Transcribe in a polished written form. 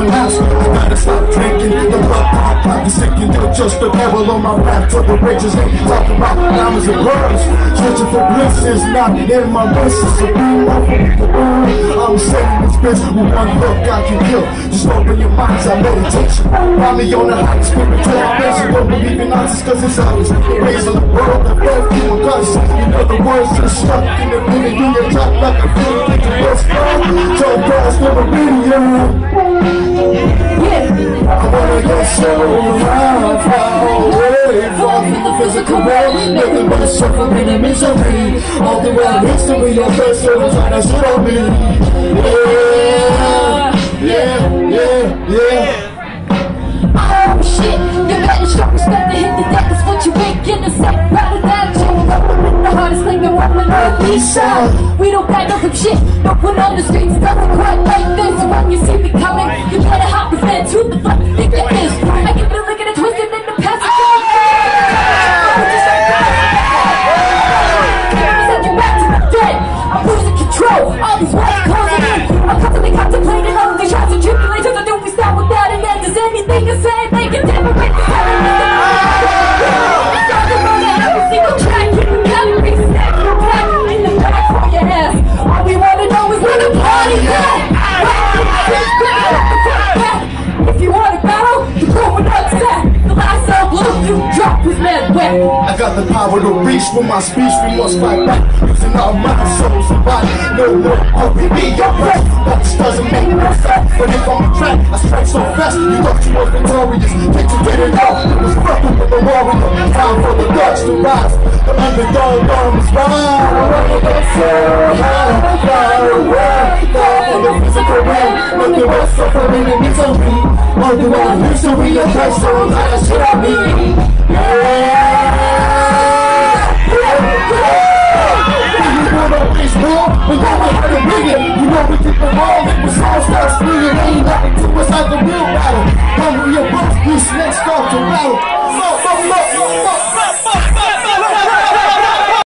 someone else. I gotta stop drinking. The blood pop is sinking. They're just a devil on my path to the riches. Ain't talking about diamonds and pearls. Searching for bliss is not in my wishes. So I'm saying this bitch with one look I can kill. Just open your minds, I meditation. Find me on the high spiritual ambition. Don't believe in nonsense cause it's obvious. Raising the world, the birth, human conscious. You know the words just stuck in the minute. You get dropped like a fool. Get your best friend. Joe Pass to the video. I wanna get so high, far away from the physical world. Nothing but suffering and misery. All the world history, your first service, and that's what I mean. Yeah. Oh shit, you better start to hit the deck. That's what you make in the set. Rather than rolling the hardest thing and rolling on the east side. We don't back up from shit. No one on the streets doesn't quite like this. So when you see me coming, you better hop the fence to the front. Think of this. I get the lick and the twisted in the past. Send you back to the dead. I'm losing control. All these words closing in. I'm constantly contemplating all these shots and tribulations. I don't we stop without an end. Does anything to say make a difference? All we wanna know is where the party's at. If you wanna battle, the coconut's at. The last album you dropped was mad wet. I got the power to reach with my speech. We must fight back using our mind, souls, and body. No more hungry, be your breath. That just doesn't make no sense. But if I'm a track, I strike so fast. You thought you were victorious. Get to get it out. It was fucking with the warrior. Time for the dogs to rise. The underdog arms rise. I wanna get so high, fly away. Far from the physical realm. Nothing but suffering and misery. All the world history of Christ, so that's what I mean. We know we had to bring it. You know we did the wrong. It was all starts swinging. Ain't nothing to us like the real battle. Hungry and broke, we snakes start to rattle.